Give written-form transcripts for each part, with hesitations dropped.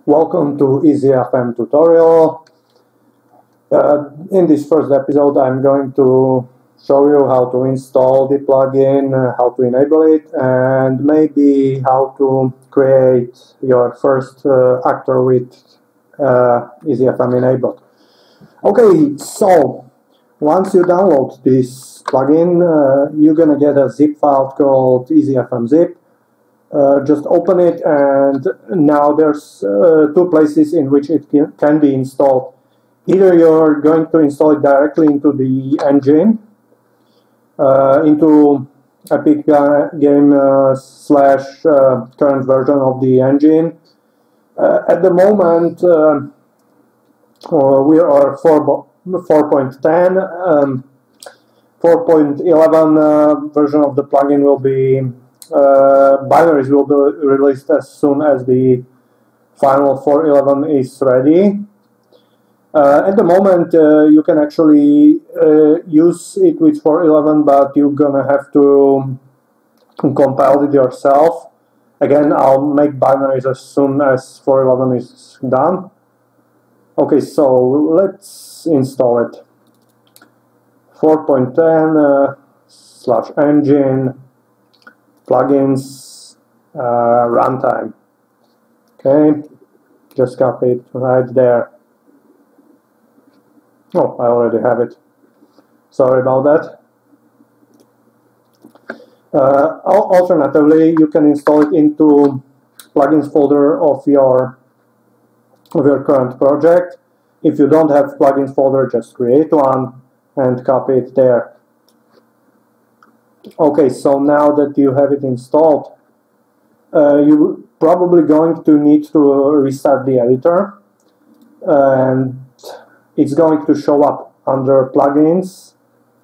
Welcome to EasyFM tutorial. In this first episode I'm going to show you how to install the plugin, how to enable it, and maybe how to create your first actor with EasyFM enabled. Okay, so once you download this plugin, you're gonna get a zip file called EasyFM zip. Just open it, and now there's two places in which it can be installed. Either you're going to install it directly into the engine, into Epic game slash current version of the engine. At the moment, we are 4.10. 4.11 version of the plugin will be binaries will be released as soon as the final 4.11 is ready. At the moment, you can actually use it with 4.11, but you're gonna have to compile it yourself. Again, I'll make binaries as soon as 4.11 is done. Okay, so let's install it. 4.10 / engine plugins runtime. Okay, just copy it right there. Oh, I already have it. Sorry about that. Alternatively, you can install it into plugins folder of your current project. If you don't have plugins folder, just create one and copy it there. Okay, so now that you have it installed, you're probably going to need to restart the editor, and it's going to show up under plugins,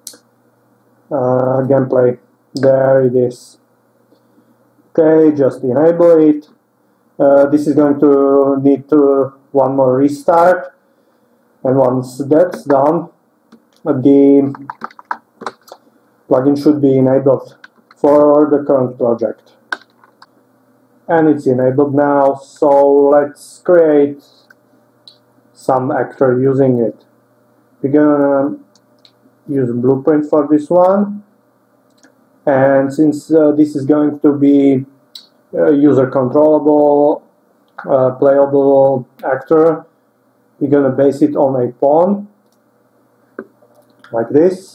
gameplay. There it is. Okay, just enable it. This is going to need one more restart, and once that's done, the plugin should be enabled for the current project. And it's enabled now, so let's create some actor using it. We're gonna use Blueprint for this one, and since this is going to be user controllable, playable actor, we're gonna base it on a pawn like this.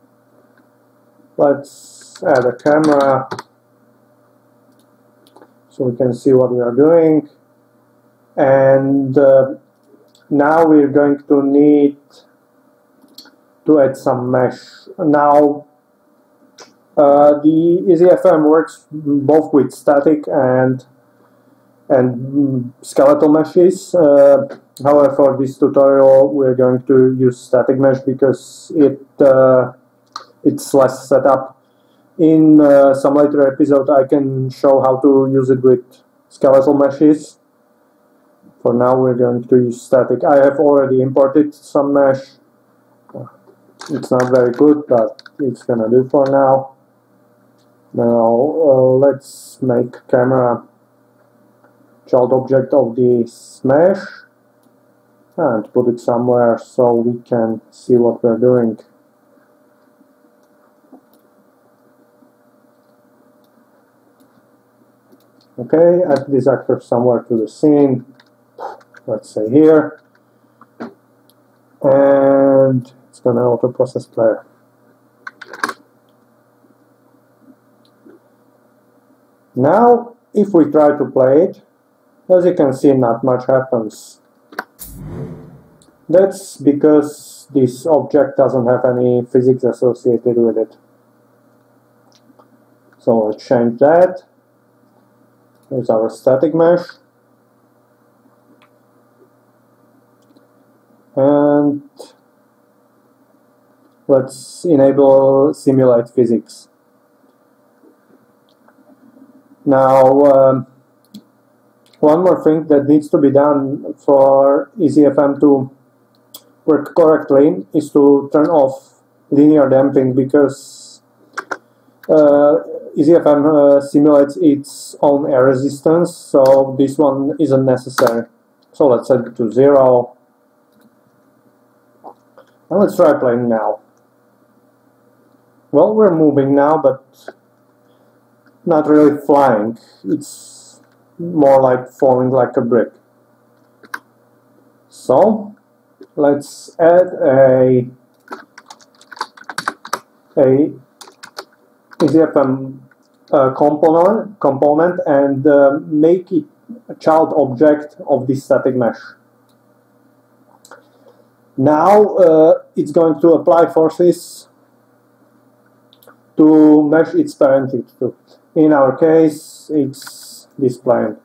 Let's add a camera so we can see what we are doing, and now we're going to need to add some mesh. Now the EasyFM works both with static and skeletal meshes. However, for this tutorial we're going to use static mesh because it's less set up. In some later episode I can show how to use it with skeletal meshes. For now we're going to use static. I have already imported some mesh. It's not very good, but it's gonna do for now. Now let's make camera child object of this mesh and put it somewhere so we can see what we're doing. Okay, add this actor somewhere to the scene, let's say here, and it's gonna auto process player. Now if we try to play it, as you can see, not much happens. That's because this object doesn't have any physics associated with it. So let's change that. Here's our static mesh, and let's enable simulate physics. Now one more thing that needs to be done for EasyFM to work correctly is to turn off linear damping, because EasyFM simulates its own air resistance, so this one isn't necessary. So let's set it to 0. And let's try playing now. Well, we're moving now, but not really flying. It's more like falling like a brick. So let's add a EasyFM component and make it a child object of this static mesh. Now it's going to apply forces to mesh its parent to. In our case, it's this plane.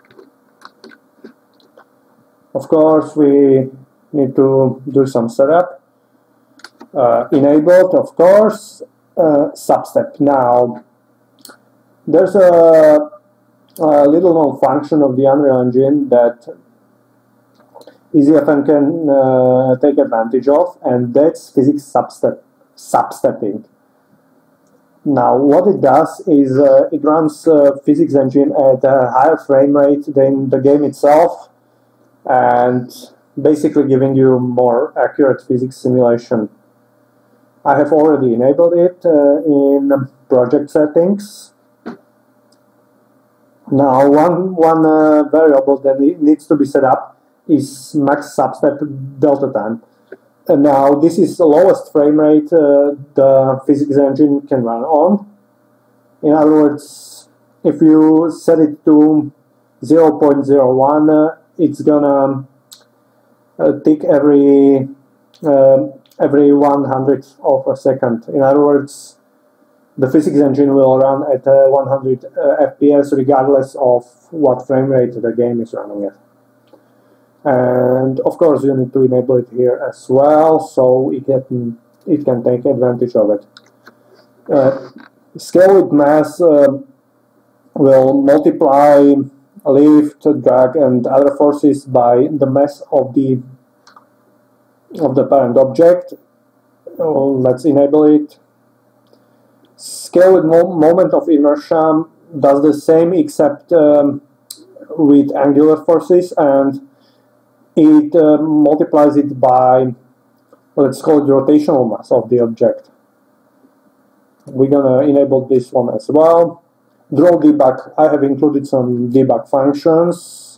Of course, we need to do some setup. Enabled, of course, substep. Now, there's a little known function of the Unreal Engine that EasyFM can take advantage of, and that's physics substepping. Now, what it does is it runs physics engine at a higher frame rate than the game itself, and basically giving you more accurate physics simulation. I have already enabled it in project settings. Now, one variable that needs to be set up is max substep delta time. And now this is the lowest frame rate the physics engine can run on. In other words, if you set it to 0.01, it's gonna tick every 100th of a second. In other words, the physics engine will run at 100 FPS regardless of what frame rate the game is running at. And of course you need to enable it here as well, so it can take advantage of it. Scale with mass will multiply lift, drag, and other forces by the mass of the parent object. Let's enable it. Scale with moment of inertia does the same, except with angular forces, and it multiplies it by, let's call it, rotational mass of the object. We're gonna enable this one as well. Draw debug. I have included some debug functions.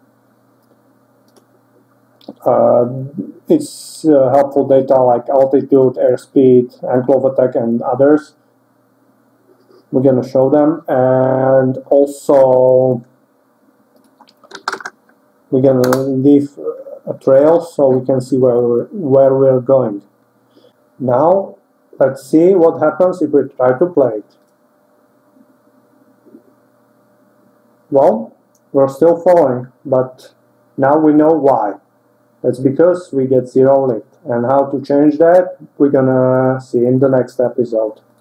It's helpful data like altitude, airspeed, enclave attack, and others. We're gonna show them, and also we're gonna leave a trail so we can see where we're going. Now let's see what happens if we try to play it. Well, we're still falling, but now we know why. That's because we get zero lift, and how to change that we're gonna see in the next episode.